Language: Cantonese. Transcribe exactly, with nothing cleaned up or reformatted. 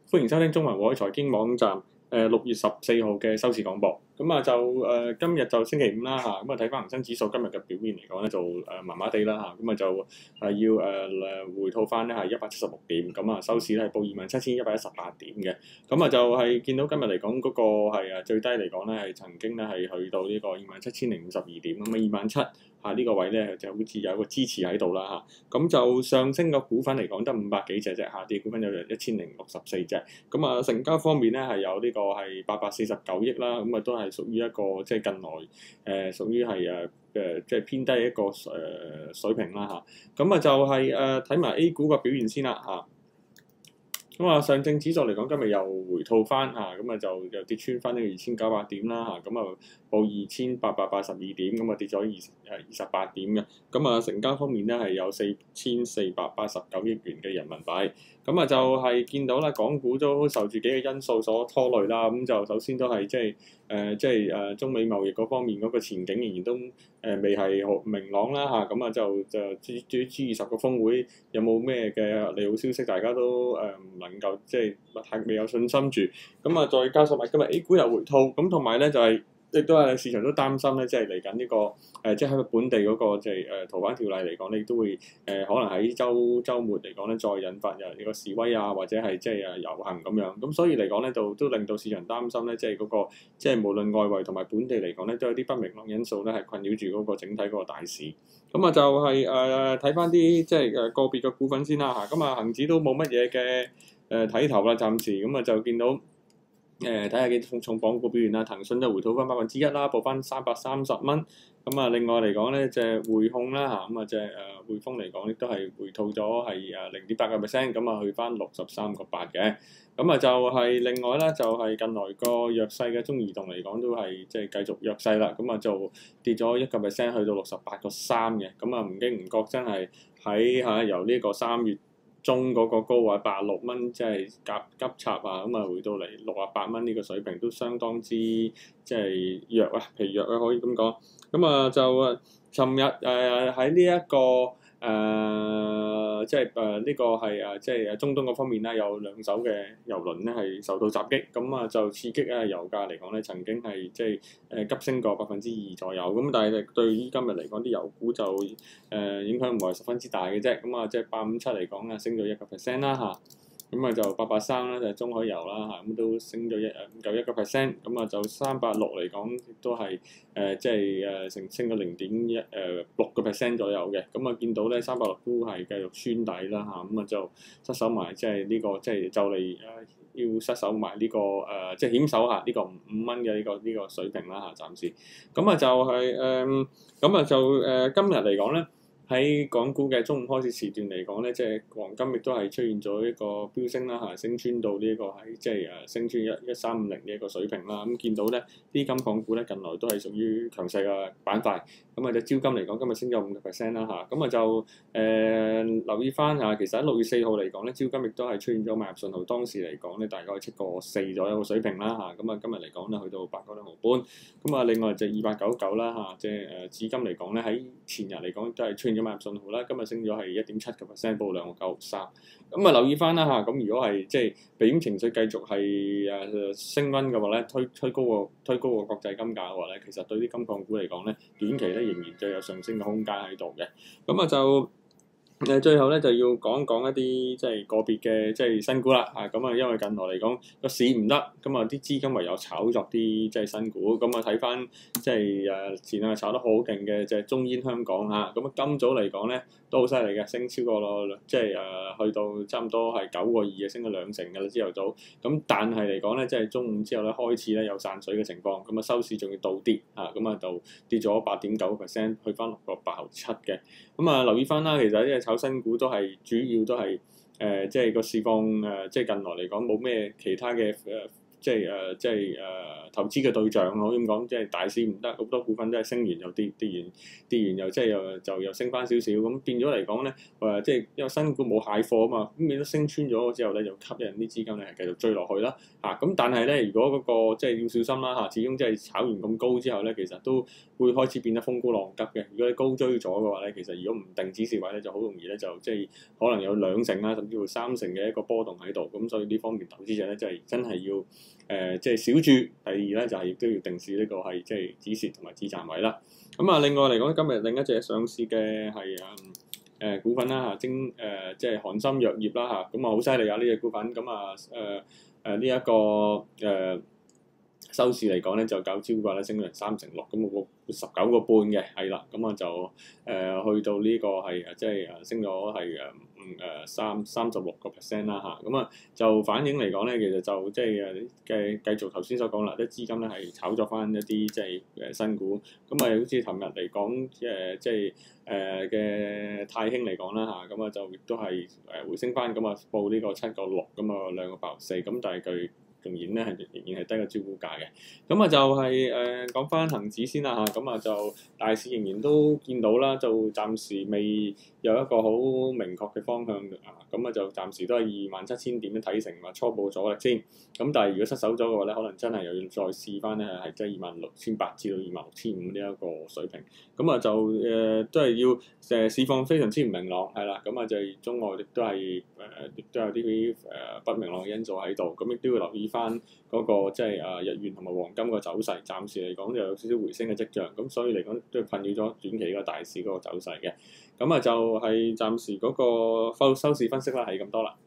歡迎收聽中文匯財經網站誒六月十四號嘅收市廣播。咁啊就誒、呃、今日就星期五啦嚇，咁啊睇翻恒生指數今日嘅表現嚟講咧就誒麻麻地啦嚇，咁啊就係要誒誒、呃、回吐翻咧係一百七十六點，咁啊收市咧係報二萬七千一百一十八點嘅，咁啊就係見到今日嚟講嗰個係啊最低嚟講咧係曾經咧係去到呢個二萬七千零五十二點，咁啊二萬七嚇呢個位咧就好似有一個支持喺度啦嚇，咁就上升嘅股份嚟講得五百幾隻啫，下跌股份有一千零六十四隻，咁啊成交方面咧係有呢個係八百四十九億啦，咁啊都係屬於一個即係近來誒、呃、屬於係誒誒即係偏低一個誒、呃、水平啦嚇，咁啊就係誒睇埋 A 股個表現先啦嚇。咁啊，上證指數嚟講，今日又回吐翻嚇，咁啊就又跌穿翻呢個二千九百點啦嚇，咁啊報二千八百八十二點，咁啊跌咗二誒二十八點嘅，咁啊成交方面咧係有四千四百八十九億元嘅人民幣，咁啊就係見到啦，港股都受住幾個因素所拖累啦，咁就首先都係即係誒即係誒中美貿易嗰方面嗰個前景仍然都誒、呃、未係好明朗啦嚇，咁啊就就至至於 G 二十個峰會有冇咩嘅利好消息，大家都誒唔能夠即係係未有信心住，咁啊再加上埋今日 A 股又回吐，咁同埋咧就係、是。亦都係市場都擔心咧，即係嚟緊呢個誒、呃，即係喺本地嗰、那個即係誒逃犯條例嚟講咧，亦都會誒、呃、可能喺週週末嚟講咧，再引發又呢個示威啊，或者係即係誒遊行咁樣。咁所以嚟講咧，就都令到市場擔心咧，即係嗰、那個即係無論外圍同埋本地嚟講咧，都有啲不明朗因素咧，係困擾住嗰個整體嗰個大市。咁啊就係誒睇翻啲即係誒個別嘅股份先啦嚇。咁啊恆指都冇乜嘢嘅誒睇頭啦，暫時咁啊就見到。誒睇下幾重重磅股表現啦，騰訊就回吐翻百分之一啦，報翻三百三十蚊。咁啊，另外嚟講咧，隻匯控啦嚇，咁啊隻誒匯豐嚟講亦都係回吐咗係誒零點八個 percent，咁啊去翻六十三個八嘅。咁啊就係另外咧，就係近來個弱勢嘅中移動嚟講都係即係繼續弱勢啦。咁啊就跌咗一個 percent 去到六十八個三嘅。咁啊唔經唔覺真係喺嚇由呢個三月中嗰個高位八十六蚊，即係急急插啊，咁啊回到嚟六十八蚊呢個水平都相當之即係弱啊，疲弱啊可以咁講。咁啊就啊，尋日誒喺呢一個誒、呃、即係誒呢個係誒即係中東嗰方面啦，有兩艘嘅油輪咧係受到襲擊，咁啊就刺激啊油價嚟講咧曾經係即係誒急升過百分之二左右，咁但係對於今日嚟講啲油股就誒、呃、影響唔係十分之大嘅啫，咁啊即係八五七嚟講啊升咗一個 percent 啦嚇。咁啊就八八三啦，就係中海油啦嚇，咁都升咗一誒唔夠一個 percent，咁啊就三八六嚟講亦都係誒即係誒成升咗零點一誒六個 percent 左右嘅，咁啊見到咧三八六都係繼續穿底啦嚇，咁啊就失守埋即係呢個即係就嚟誒要失守埋呢個誒即係險守下呢個五五蚊嘅呢個呢個水平啦嚇，暫時，咁啊就係誒咁啊就誒今日嚟講咧。喺港股嘅中午開始時段嚟講咧，即係黃金亦都係出現咗一個飆升啦嚇，升穿到呢一個係即係誒升穿一一三五零呢一個水平啦。咁見到咧啲金礦股咧近來都係屬於強勢嘅板塊。咁啊隻招金嚟講，今日升咗五個 percent 啦嚇。咁啊就誒、呃、留意翻嚇，其實喺六月四號嚟講咧，招金亦都係出現咗買入信號。當時嚟講咧，大概係七個四左右嘅水平啦嚇。咁啊今日嚟講咧，去到八個兩毫半。咁啊另外就二八九九啦嚇，即係誒紫金嚟講咧，喺前日嚟講都係出現咗買入信號啦，今日升咗係一點七個 percent，報兩個九毫三。咁啊留意翻啦嚇，咁如果係即係避險情緒繼續係誒升溫嘅話咧，推推高個推高個國際金價嘅話咧，其實對啲金礦股嚟講咧，短期咧仍然就有上升嘅空間喺度嘅。咁啊就誒最後咧就要講講一啲即係個別嘅即係新股啦嚇，咁啊因為近來嚟講個市唔得，咁啊啲資金唯有炒作啲即係新股，咁啊睇翻即係誒前兩日炒得好勁嘅就係中煙香港嚇，咁啊今早嚟講咧都好犀利嘅，升超過咯，即係誒去到差唔多係九個二嘅，升咗兩成嘅啦朝頭早，咁但係嚟講咧即係中午之後咧開始咧有散水嘅情況，咁啊收市仲要倒跌嚇，咁啊就跌咗八點九個 percent，去翻六個八毫七嘅，咁啊留意翻啦，其實呢個炒新股都係主要都係誒、呃，即係個市況誒、呃，即係近來嚟講冇咩其他嘅誒、呃， 即係誒、呃、即係誒、呃、投資嘅對象可以咁講，即係大市唔得，好多股份都係升完又跌，跌完跌完又即係又就又升翻少少，咁變咗嚟講咧誒，即係因為新股冇蟹貨啊嘛，咁變咗升穿咗之後咧，就吸引啲資金咧係繼續追落去啦嚇。咁、啊、但係咧，如果嗰、那個即係要小心啦嚇，始終即係炒完咁高之後咧，其實都會開始變得風高浪急嘅。如果你高追咗嘅話咧，其實如果唔定止蝕位咧，就好容易咧就即係可能有兩成啦，甚至乎三成嘅一個波動喺度。咁所以呢方面投資者咧，就係真係要誒即係小注。第二咧就係亦都要定視呢個係即係止蝕同埋止賺位啦。咁啊，另外嚟講，今日另一隻上市嘅係誒誒股份啦嚇，精誒即係韓森藥業啦嚇。咁啊好犀利啊呢隻股份。咁啊誒誒呢一個誒。呃收市嚟講咧就較招嘅話咧升咗成三成六，咁我十九個半嘅係啦，咁啊就誒、呃、去到呢個係誒即係誒升咗係誒誒三三十六個 percent 啦嚇，咁啊就反映嚟講咧，其實就即係誒繼繼續頭先所講啦，啲資金咧係炒作翻一啲即係誒新股，咁啊好似尋日嚟講誒即係誒嘅泰興嚟講啦嚇，咁啊就亦都係誒回升翻，咁啊報呢個七個六，咁啊兩個八毫四，咁但係佢仍然咧係仍然係低過招股價嘅，咁啊就係、是、誒、呃、講翻恒指先啦嚇，咁啊就大市仍然都見到啦，就暫時未有一個好明確嘅方向啊，咁啊就暫時都係二萬七千點睇成話初步阻力先，咁但係如果失手咗嘅話咧，可能真係又要再試翻咧係即係二萬六千八至到二萬六千五呢一個水平，咁啊就誒、呃、都係要誒市況非常之唔明朗係啦，咁啊就係中外亦都係誒亦都有啲誒不明朗嘅因素喺度，咁亦都要留意翻嗰個即係誒日元同埋黃金個走勢，暫時嚟講就有少少回升嘅跡象，咁所以嚟講都困擾咗短期個大市嗰個走勢嘅，咁啊就係暫時嗰個收收市分析啦，係咁多啦。